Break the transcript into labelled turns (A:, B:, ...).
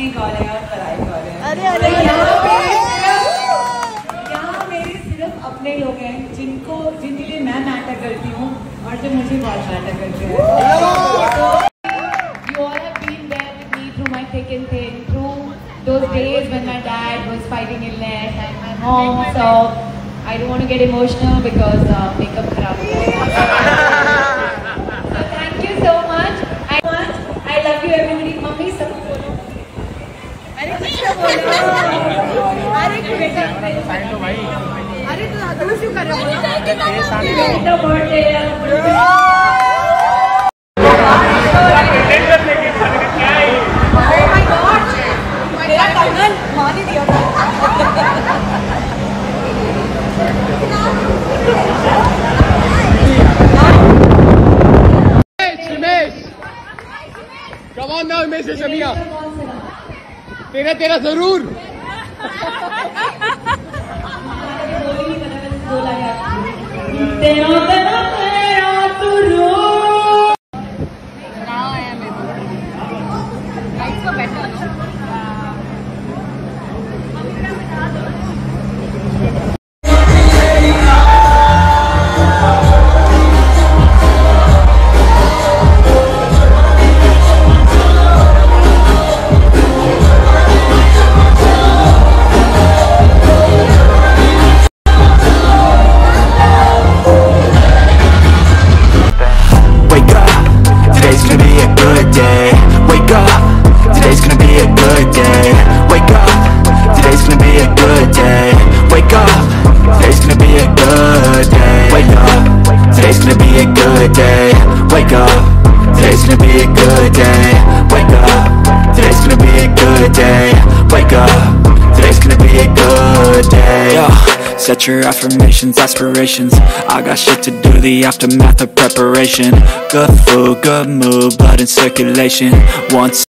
A: अपने कौन है और पराई कौन है।
B: अरे अरे
A: यहाँ मेरे सिर्फ अपने लोग हैं जिनके लिए मैं मैटर करती हूँ और जो मुझे बहुत मैटर करते हैं। You all have been there with me through my thick and thin, through those days when my dad was fighting illness and my mom. So I don't want to get emotional because makeup kharab ho gaya. So thank you so much. I love you everybody. Mummy सब बोलो।
B: अरे कुछ बोलो। अरे बेटा अरे तू दूर क्यों कर रहा है?
A: बेटा बर्थडे है।
B: मेरा कंगन मान ही दिया था।
C: Come on now, Miss Shamia. तेरा जरूर।
B: Now I am able to. Lights were better, no?
D: Set your affirmations, aspirations. I got shit to do, the aftermath of preparation. Good food, good mood, blood in circulation. Once